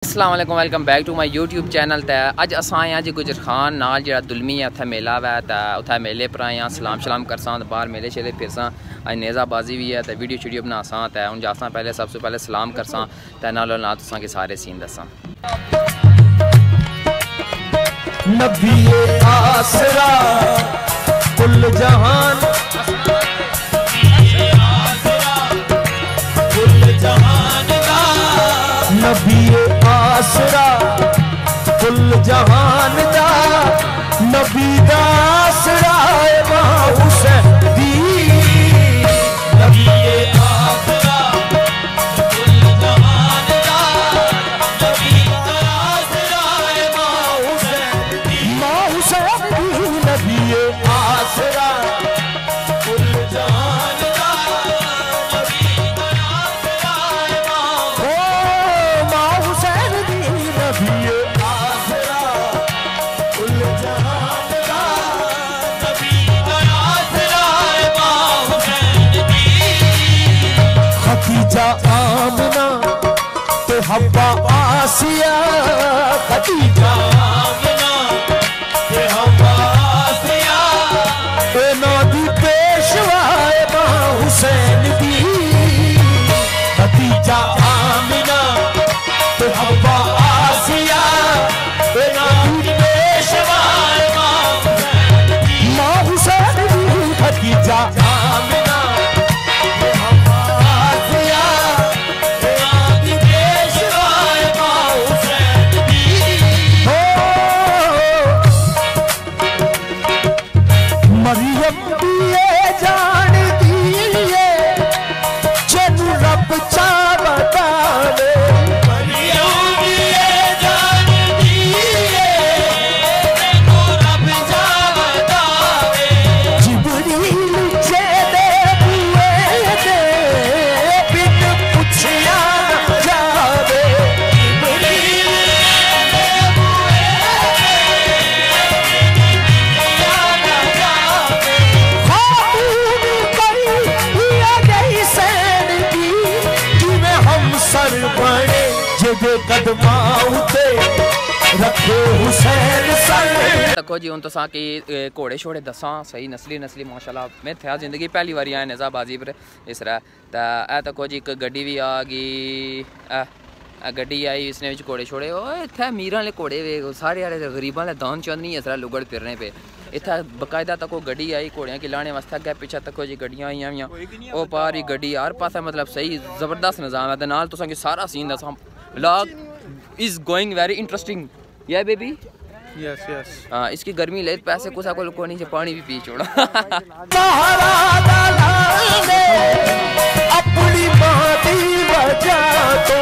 अस्सलाम वालेकुम, welcome back to my YouTube channel. तो अज अस आए हैं जी गुजर खान नाल जो दुलमी है उत्थे मेला वै तो उत्थे मेले पर आए हैं सलाम शलाम करसां बाहर मेले शेले फिरसां। अज नेज़ाबाजी भी है तो वीडियो शीडियो बनासां तो हूँ जासां पहले सबसे पहले सलाम करसां तो नाल तुसां के सारे सीन दसां। नबी आसरा कुल जहान नबी आसरा कुल जहान दा नबी दा आसरा मां हुसैन दी नबी आसरा कुल जहान दा नबी दा आसरा मां हुसैन दी नबी आसरा कुल जहान दा नबी दा आसरा मां हुसैन दी नबी आसरा कुल जहान दा नबी दा आसरा मां हुसैन दी खदीजा आमना ते हब्बा आसिया खदीजा आमना ते हब्बा आसिया ए नदी पेशवाए मां हुसैन दी खदीजा आमना ते हब्बा आसिया ए नदी पेशवाए मां हुसैन दी खदीजा आमना ते हब्बा आसिया ए नदी पेशवाए मां हुसैन दी मरियम भी ये जानती है जनु रब चा बतावे मरियम भी ये जानती है जनु रब चा बतावे जिब्रील जे दे हुए दे बिन पूछया जावे जिब्रील दे हुए दे सर बने जेदे कदमा उते रखे हुसैन सर देखो जी हूँ तुसां की घोड़े शोड़े दसां सही नस्ली माशाल्लाह। मैं था जिंदगी पहली बारी आया नेज़ाबाजी पर इस तरह तो ए तको जी एक गड्डी भी आ गई गड्डी आई इसने विच घोड़े छोड़े इत्थै अमीरां आह्ले घोड़े वे सारे आह्ले गरीबां आह्ले दान चंद नहीं इस तरह लुगड़ फिरने पे इत्थै बकायदा तको गड्डी आई घोड़ियां की लाने वास्ते अग्गें पिच्छे तको जी गड्डियां आईयां हुइयां ओह् पार ही गड्डी हर पासे मतलब सही जबरदस्त निज़ाम है। नाल तुसां की सारा सीन दसां vlog is going very interesting yeah baby yes yes हाँ इसकी गर्मी ले पैसे कुछ को नहीं पानी भी पी छोड़ा अपनी माती बजा तो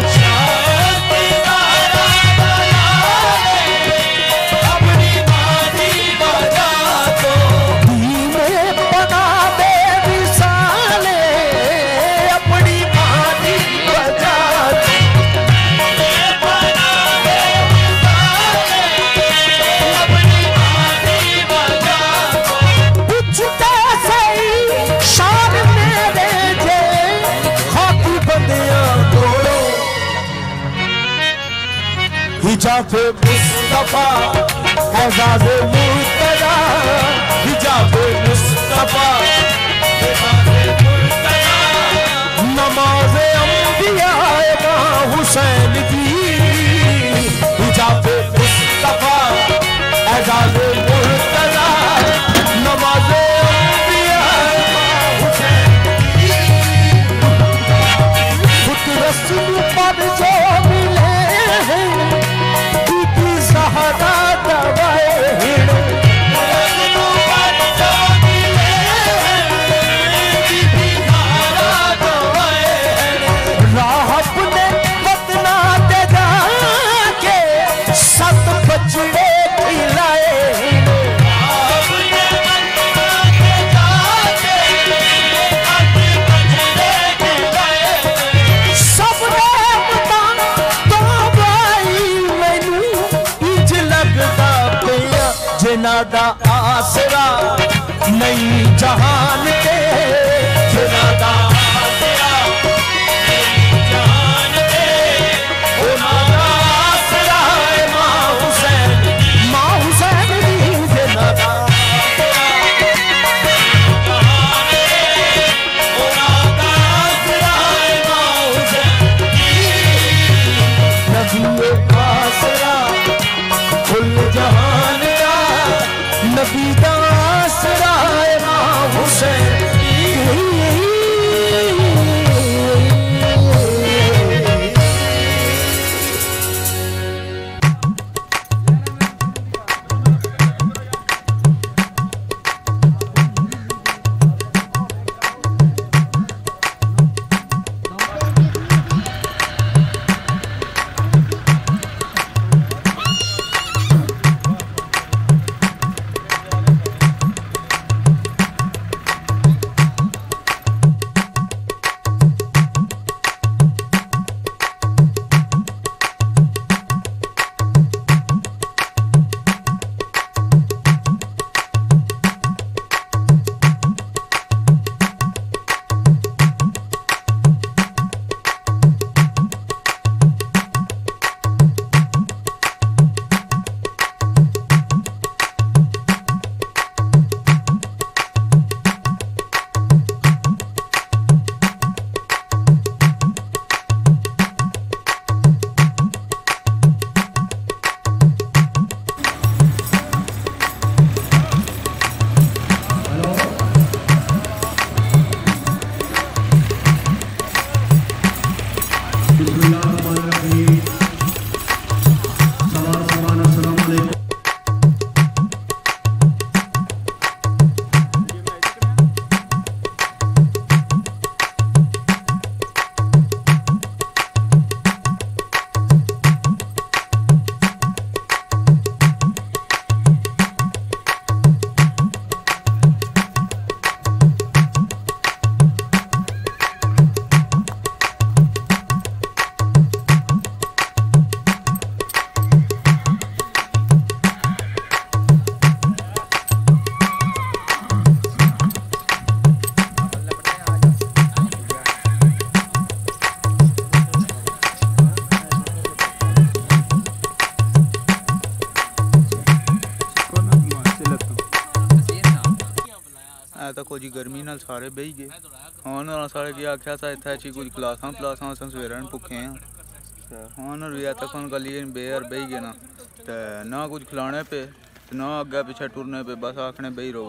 अपनी माती बजा तो धीमे बना दे विसाले अपनी माती बजा तो बना दे अपनी माती बजा तो पूछते सही शान मेरे जे खाकी बंदियां तोड़ो हिजाब मुस्तफा एजाज मुर्तजा हिजाब मुस्तफा एजाज मुर्तजा नमाज अंबिया मां हुसैन की हिजाब मुस्तफा एजाज मुर्तजा नमाज अंबिया मां हुसैन की खुद रसूल पर जो मिले बीबी ज़हरा दवाए हिण रसूल पर जो मिले बीबी ज़हरा दवाए हिण राह अपने वतना ते जाके सत बजड़े खिलाए हिण राह अपने वतना ते जाके सत बजड़े खिलाए सब रहमतां तो भाई मैनू इंज लगदा पिया जिन्हां दा आसरा नहीं जहान ते जिन्हां दा आसरा नहीं जहान ते ऐ तो कुछ गर्मी नाल सारे बही गए हाँ सारे की आख्या सा इत्थे कुछ क्लासां प्लासां अस सवेरे भुखे हाँ हाँ भी तक गली बेयर बही गए ना कुछ खिलाने पे ना अगे पिछे टुरने पे बस आखने बही रहो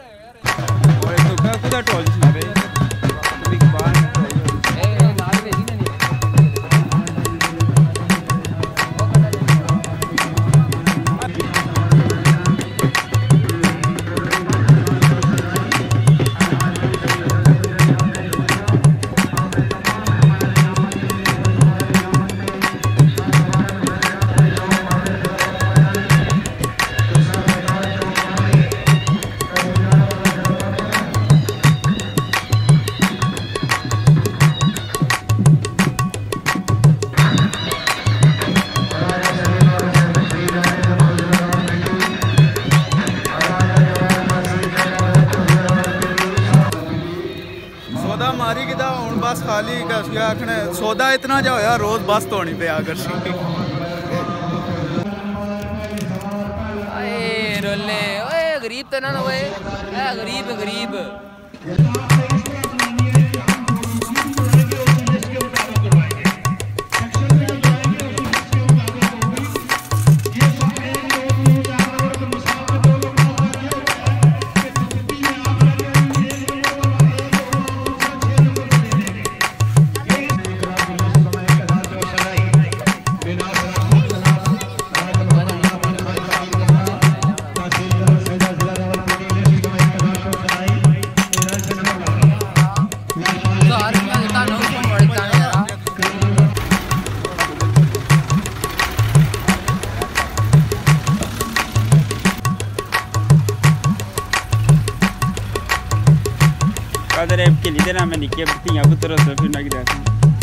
मारी कि हूँ बस खाली आखने सौदा इतना जा होया रोज बस धोनी पे आकर रोले ओए गरीब तो ना ओए गरीब गरीब के लिए ना मैं निके बत्तियां पुत्र से फिर ना की देखा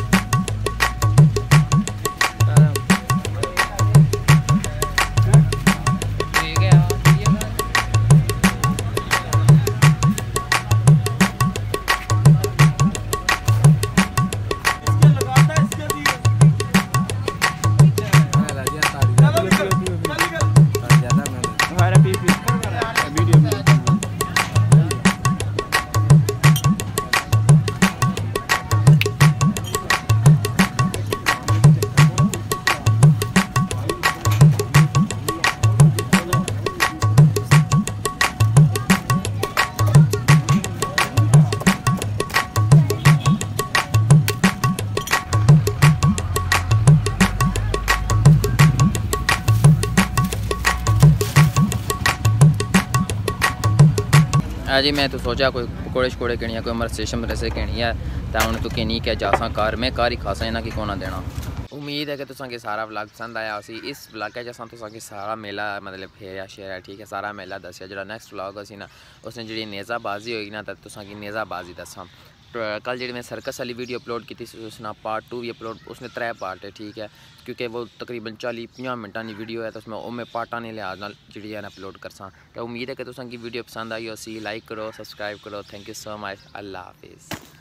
जी मैं तो सोचा कोई पकौड़े शकोड़े कहनी है कोई अमर स्टेशन रैसे कहनी है तो हूँ तू कहनी क्या जासा कार मैं कार ही खासा इन्हें की कोना देना। उम्मीद है कि तुसें सारा व्लॉग पसंद आया उसी इस व्लॉग असां तुसें सारा मेला मतलब फेरिया शेरा ठीक है सारा मेला दसिया जो नैक्सट व्लॉग असी ना उसने जी नेज़ाबाजी होगी ना तो तुसें नेज़ाबाजी दसा। कल जी मैं सर्कस वाली वीडियो अपलोड की उसने पार्ट 2 भी अपलोड उसने 3 पार्ट है ठीक है क्योंकि वो तकरीबन 40-50 मिनटा की वीडियो है तो उसमें मैं पार्टा ने लिहाज नाल जी अपलोड करसा। तो उम्मीद है कि तुसें वीडियो पसंद आई हो सी लाइक करो सब्सक्राइब करो। Thank you so much. अल्लाह हाफिज़।